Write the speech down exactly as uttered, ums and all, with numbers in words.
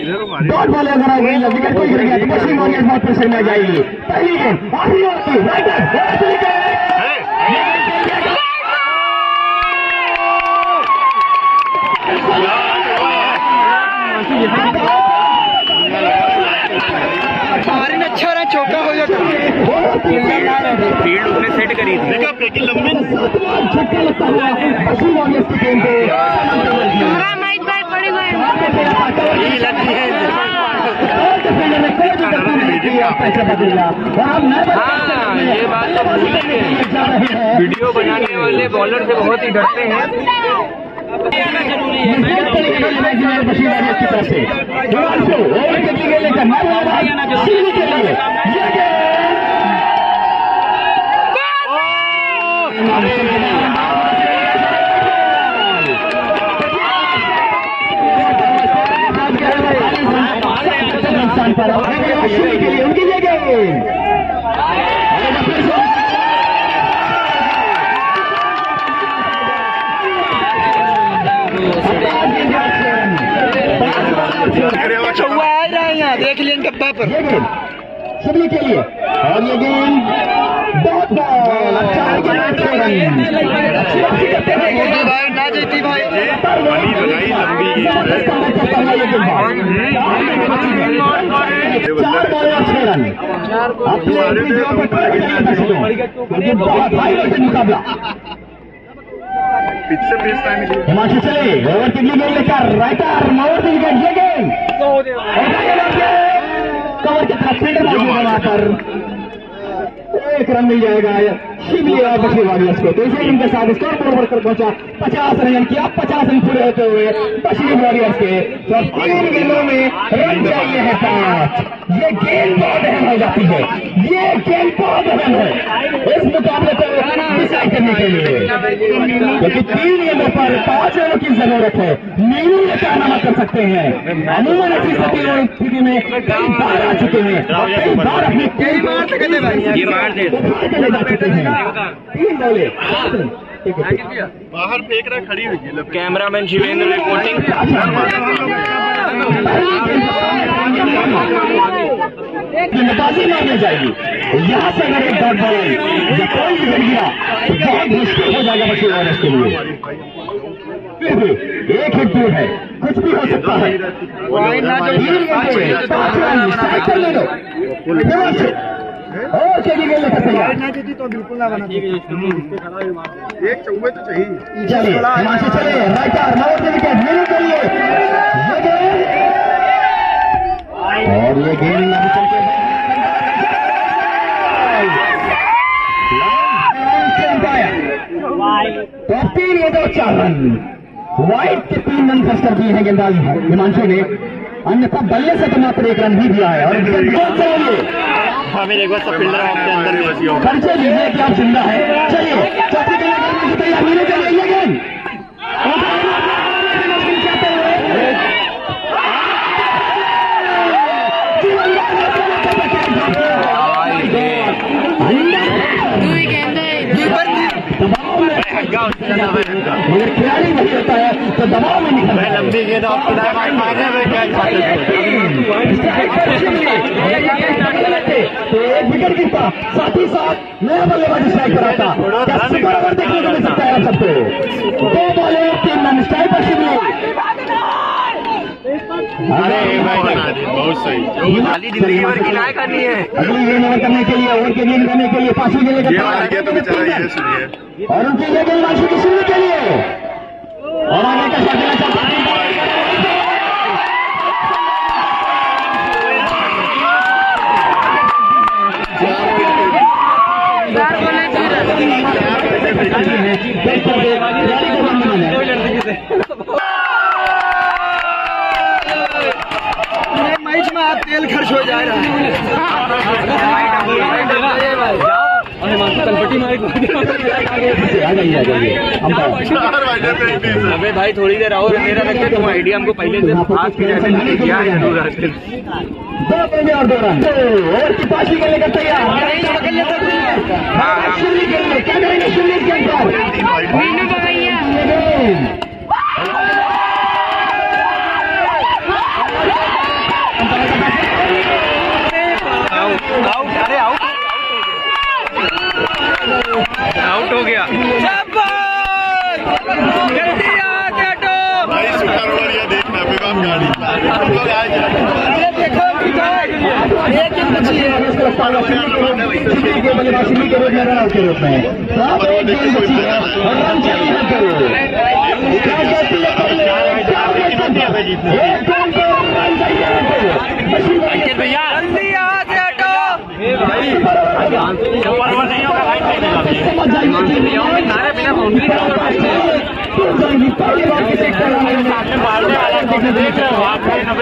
Dot ball अगर आ गई wicket कोई गिर गया तो पश्चिम वॉरियर्स बहुत प्रेशर में आ जाएगी। पहली गेंद आखिरी ओवर की राइटर अच्छा रहा, चौका हो जाता। फील्ड उसने सेट करी थी। छक्का लगता हुआ पश्चिम वॉरियर्स की टीम को हाँ, ये बात तो भूलेंगे। वीडियो बनाने वाले बॉलर से बहुत ही डरते हैं। उनकी जगह चौवा आ रहा है यहाँ, देख लिया डब्बा पर सभी के लिए। और ये गेंद बहुत बॉल अच्छा भाई ना जीती भाई। चार बॉल और छह रन मुकाबला। हिमांशु चले ओवर कितनी गेंद लेकर राइटर मोर दी विकेट। ये गेंद कवर की तरफ फील्डर वहां पर एक रन मिल जाएगा शिवली और पश्चिम वॉरियर्स को। तो इसी के साथ स्कोर पर बढ़कर पहुंचा पचास रन किया। पचास रन पूरे होते हुए पश्चिम वॉरियर्स के तो तीन गेंदों में रन चाहिए है पांच। ये गेंद बहुत अहम हो जाती है, ये गेंद बहुत अहम है इस मुकाबले को डिसाइड करने के लिए, क्योंकि तीन गेंदों पर पांच रनों की जरूरत है। नीलू ये कारनामा कर सकते हैं। अमूमन ऐसी स्थिति में कई बार आ चुके हैं, कई बार अपनी कई बार ये मार दे चले जा चुके हैं। तीन बॉले बाहर फेंक रहा, खड़ी हुई है। Cameraman Shivendra reporting. बाजी मारने जाएगी यहाँ से। अगर एक डॉट बॉल या कोई भी गिर गया तो बहुत मुश्किल हो जाएगा पश्चिम वॉरियर्स के लिए। फिर भी एक हिट दूर है, कुछ भी हो सकता है। कर ले लो और चली गई लेकर तैयार ना जीती तो बिल्कुल ना बना। एक चौवे तो चाहिए। चलिए हिमांशु चले राइटर नौ विकेट मिलने के लिए और ये गेंद अभी चल के तो तीन ये दो चार रन वाइट के तीन रन खर्च कर दिए हैं गेंदबाज हिमांशु ने, अन्यथा बल्ले से तो मात्र एक रन ही दिया है। और हमें एक बार सब फील्डर आपके अंदर भी बची होगा। खर्चे लीजिए क्या जिंदा है। चलिए चौथी गेंद तैयार होने के लिए गेंद मगर खिलाड़ी नहीं होता है तो दबाव में निकल रहा है। लंबी गेंद तो एक विकेट गिरता, साथ ही साथ नया बल्लेबाज स्ट्राइक पर आता। सुपर ओवर देखने को मिल सकता है सबको। दो बॉलें तीन रन स्ट्राइक पर शिवली। अरे बहुत सही। खाली जिंदगी भर की नाय करनी है। अगली गेंद ओवर करने के लिए ओवर के गेंद करने के लिए पांचवी गेंद ये वाला गेंद तो बेचारा ये सुनिए और उनकी ये गेंद माशू की शुरू के लिए और आगे का शॉट देना चाहता है। मैच में आप तेल खर्च हो जा रहा है। अबे भाई थोड़ी देर और मेरा रखते तुम आइडिया हमको पहले से पास किया दो गेंदें और दो रन और की पासी के लेकर तैयार। क्या करेंगे शिवली के अंदर मीनू भैया करता हुआ शिमी के बल्लेबाज शिमी के रूप में रन आउट के रूप में साहब एक गेंद बची है और रन चाहिए है करो क्या कहती है पहले क्या कहती है एक गेंद पे रन चाहिए है करो अंकित भैया जल्दी यहाँ से हटो ऊपर नहीं होगा लाइन नहीं समझ जाइए कि नारे बिना बाउंड्री पहली बार किसी मारने वाला देखने देख